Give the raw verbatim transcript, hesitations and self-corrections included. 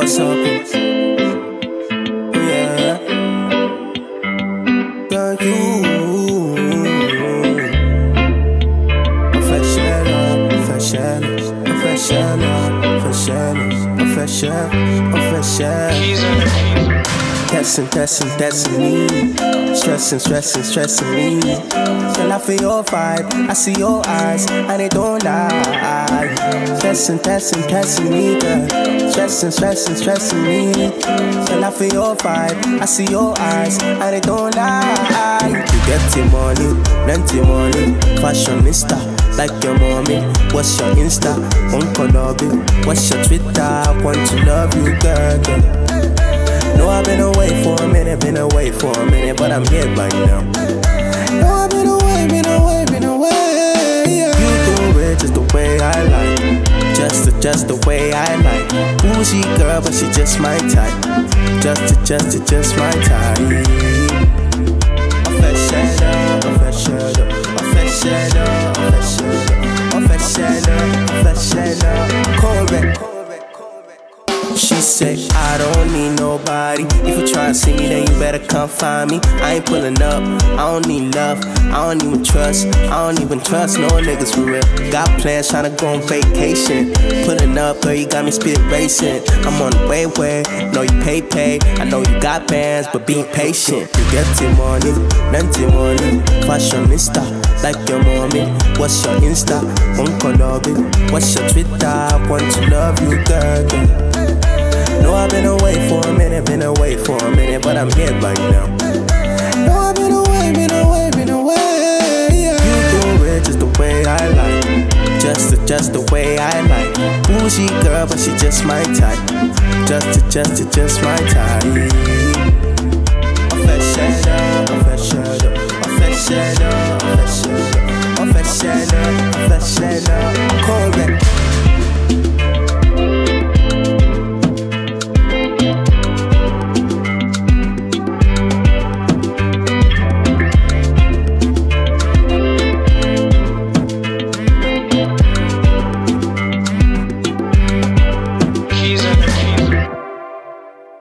what's up? Yeah, girl, you professional, professional, professional, professional, professional, professional. Testing, testing, testing me. Stressing, stressing, stressing me. Till I feel your vibe, I see your eyes, and they don't lie. Testing, testing, testing me, girl. Stressing, stressing, stressing me. Till I feel your vibe, I see your eyes, and they don't lie. You get your money, plenty money. Fashionista, like your mommy. What's your Insta? One color, what's your Twitter? I want to love you, girl, girl. No, I've been away for a minute, been away for a minute, but I'm here right now. No, I've been away, been away, been away, yeah. You do it just the way I like, just the, just the way I like. Bougie girl, but she just my type, just to, just to, just my type. Professional, professional, professional, professional, professional, professional, correct. She said, I don't need nobody. If you try to see me, then you better come find me. I ain't pulling up, I don't need love, I don't even trust, I don't even trust no niggas for real. Got plans tryna go on vacation. Pulling up, girl, you got me spirit racing. I'm on the way where, know you pay pay. I know you got bands, but be patient. You get your money, plenty money. Fashionista, like your mommy. What's your Insta? One color, what's your Twitter? I want to love you, girl, girl. No, I've been away for a minute, been away for a minute, but I'm here right now. No, I've been away, been away, been away, yeah. You do it just the way I like, just the, just the way I like. Bougie girl, but she just my type, just to, just to, just my type. Professional, professional, professional, professional, professional, professional.